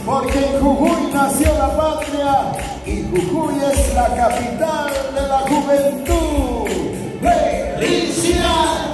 porque en Jujuy nació la patria y Jujuy es la capital de la juventud. ¡Felicidades!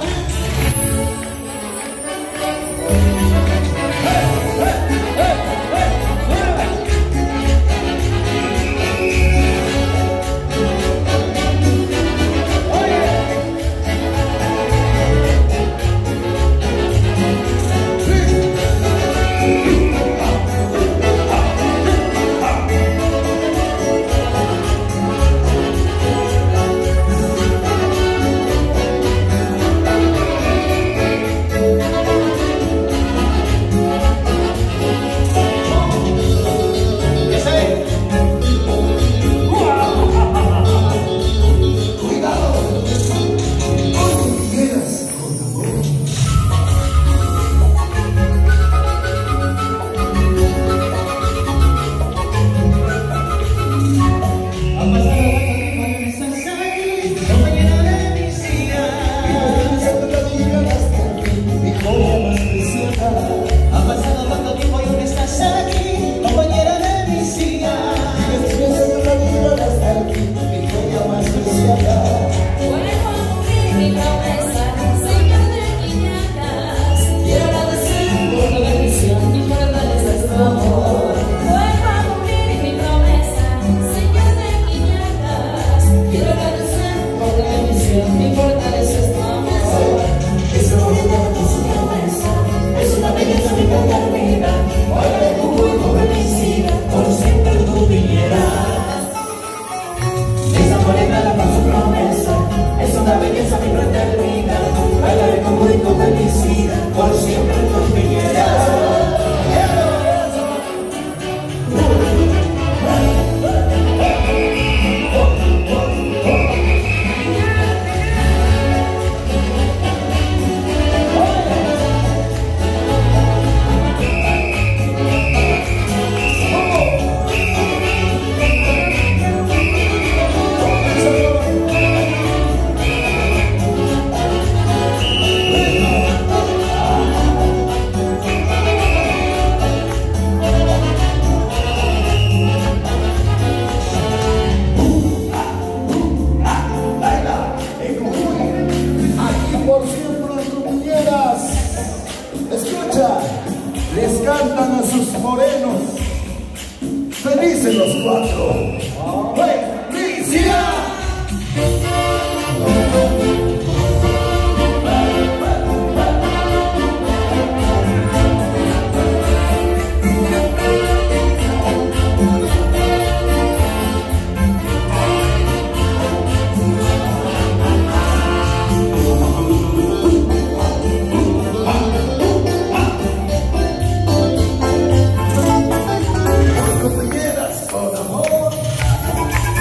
Les cantan a sus morenos, felices los cuatro. ¡Felicidad! Con amor.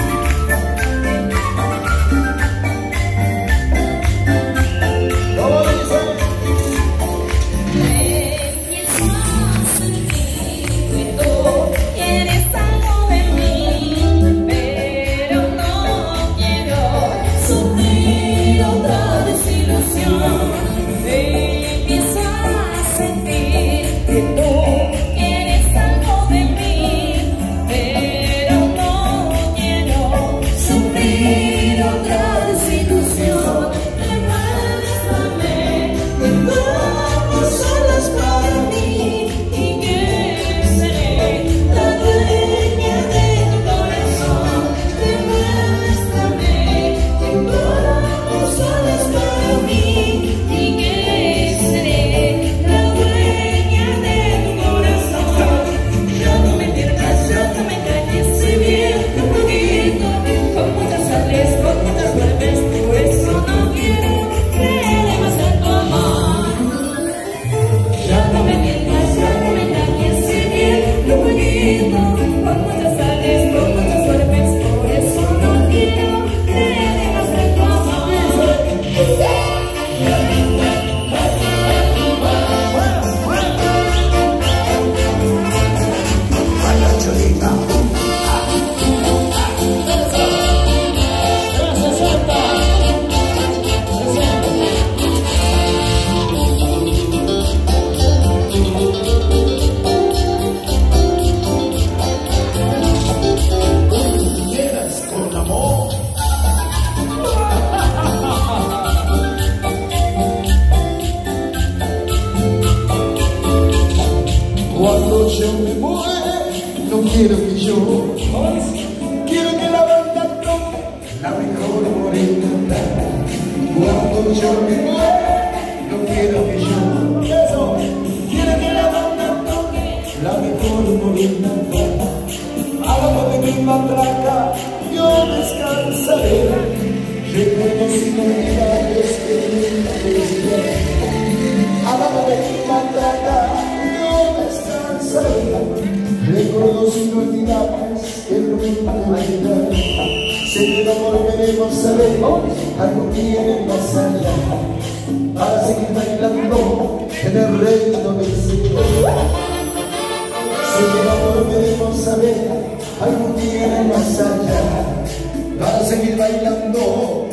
yo me muera, no quiero que yo, quiero que la banda toque la mejor morena. Cuando yo me muera, no quiero que yo, eso, quiero que la banda toque la mejor morena. Hágame de mi matraca, yo descansaré, recuerdos inolvidables que nunca olvidaré. Hágame de mi matraca, yo descansaré, recuerdos inolvidables que nunca olvidaré. Sé que no volveremos a ver algo bien más allá, para seguir bailando en el reino del Señor. Sé que no volveremos a ver algún día más allá, para seguir bailando